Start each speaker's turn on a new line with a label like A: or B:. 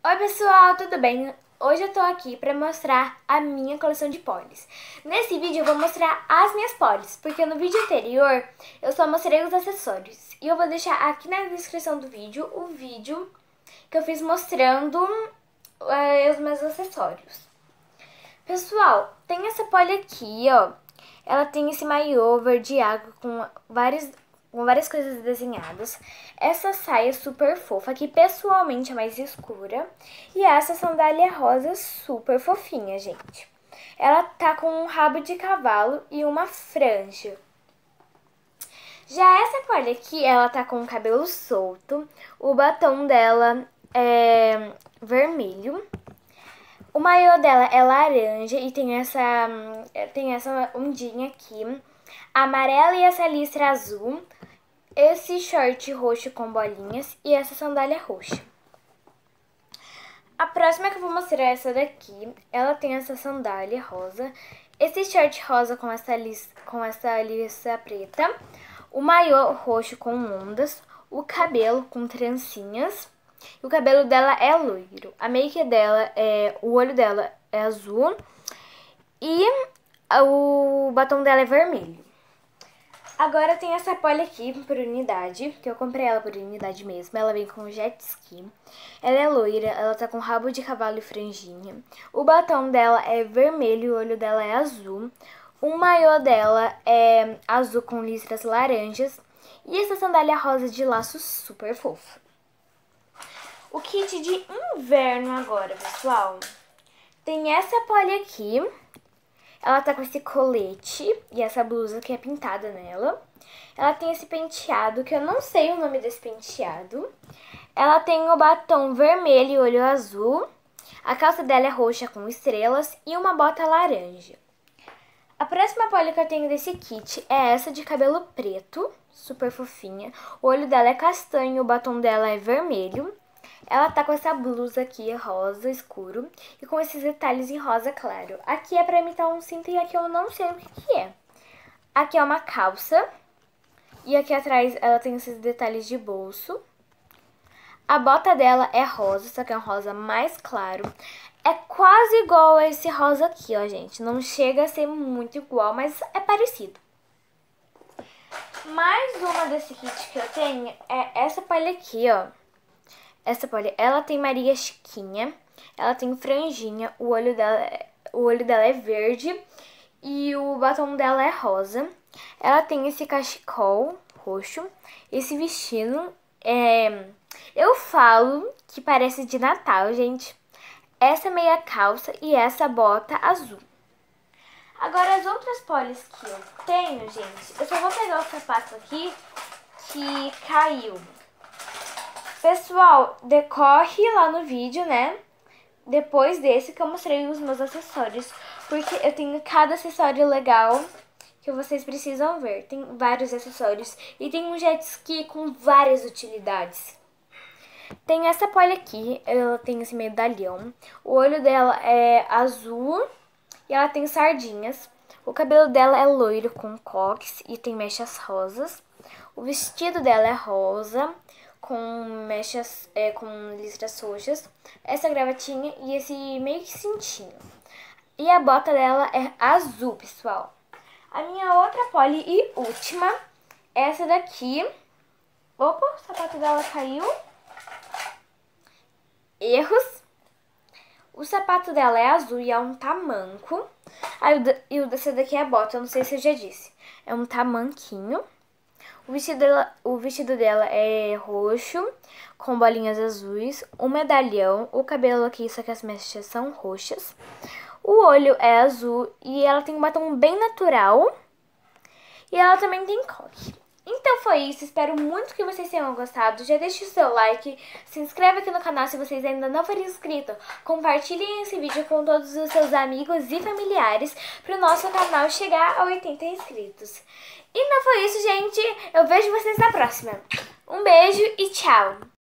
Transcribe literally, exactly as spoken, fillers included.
A: Oi pessoal, tudo bem? Hoje eu tô aqui pra mostrar a minha coleção de polis. Nesse vídeo eu vou mostrar as minhas polis, porque no vídeo anterior eu só mostrei os acessórios. E eu vou deixar aqui na descrição do vídeo o vídeo que eu fiz mostrando uh, os meus acessórios. Pessoal, tem essa poli aqui, ó. Ela tem esse maiô verde água com vários... com várias coisas desenhadas. Essa saia super fofa, que pessoalmente é mais escura. E essa sandália rosa super fofinha, gente. Ela tá com um rabo de cavalo e uma franja. Já essa poli aqui, ela tá com o cabelo solto. O batom dela é vermelho. O maiô dela é laranja e tem essa, tem essa ondinha aqui. Amarela e essa listra azul. Esse short roxo com bolinhas e essa sandália roxa. A próxima que eu vou mostrar é essa daqui. Ela tem essa sandália rosa, esse short rosa com essa listra, com essa listra preta, o maiô roxo com ondas, o cabelo com trancinhas. O cabelo dela é loiro. A make dela é, o olho dela é azul e o batom dela é vermelho. Agora tem essa poli aqui por unidade, que eu comprei ela por unidade mesmo. Ela vem com jet ski. Ela é loira, ela tá com rabo de cavalo e franjinha. O batom dela é vermelho, o olho dela é azul. O maiô dela é azul com listras laranjas. E essa sandália rosa de laço super fofa. O kit de inverno agora, pessoal. Tem essa poli aqui. Ela tá com esse colete e essa blusa que é pintada nela. Ela tem esse penteado, que eu não sei o nome desse penteado. Ela tem o batom vermelho e olho azul. A calça dela é roxa com estrelas e uma bota laranja. A próxima poli que eu tenho desse kit é essa de cabelo preto, super fofinha. O olho dela é castanho, o batom dela é vermelho. Ela tá com essa blusa aqui, rosa escuro, e com esses detalhes em rosa claro. Aqui é pra imitar um cinto e aqui eu não sei o que que é. Aqui é uma calça, e aqui atrás ela tem esses detalhes de bolso. A bota dela é rosa, só que é um rosa mais claro. É quase igual a esse rosa aqui, ó, gente. Não chega a ser muito igual, mas é parecido. Mais uma desse kit que eu tenho é essa poli aqui, ó. Essa poli, ela tem Maria Chiquinha, ela tem franjinha, o olho dela, o olho dela é verde e o batom dela é rosa. Ela tem esse cachecol roxo, esse vestido, é, eu falo que parece de Natal, gente. Essa meia calça e essa bota azul. Agora as outras polis que eu tenho, gente, eu só vou pegar o sapato aqui que caiu. Pessoal, decorre lá no vídeo, né? Depois desse que eu mostrei os meus acessórios. Porque eu tenho cada acessório legal que vocês precisam ver. Tem vários acessórios. E tem um jet ski com várias utilidades. Tem essa poli aqui. Ela tem esse medalhão. O olho dela é azul. E ela tem sardinhas. O cabelo dela é loiro com coques e tem mechas rosas. O vestido dela é rosa, com mechas, é, com listras roxas, essa gravatinha e esse meio que cintinho. E a bota dela é azul, pessoal. A minha outra poli e última, essa daqui. Opa, o sapato dela caiu. Erros. O sapato dela é azul e é um tamanco. Ah, e o dessa daqui é a bota, eu não sei se eu já disse. É um tamanquinho. O vestido, dela, o vestido dela é roxo, com bolinhas azuis, um medalhão, o cabelo aqui, só que as mechas são roxas. O olho é azul e ela tem um batom bem natural. E ela também tem coque. Então foi isso, espero muito que vocês tenham gostado. Já deixe o seu like, se inscreva aqui no canal se vocês ainda não forem inscritos. Compartilhem esse vídeo com todos os seus amigos e familiares para o nosso canal chegar a oitenta inscritos. E não foi isso, gente. Eu vejo vocês na próxima. Um beijo e tchau!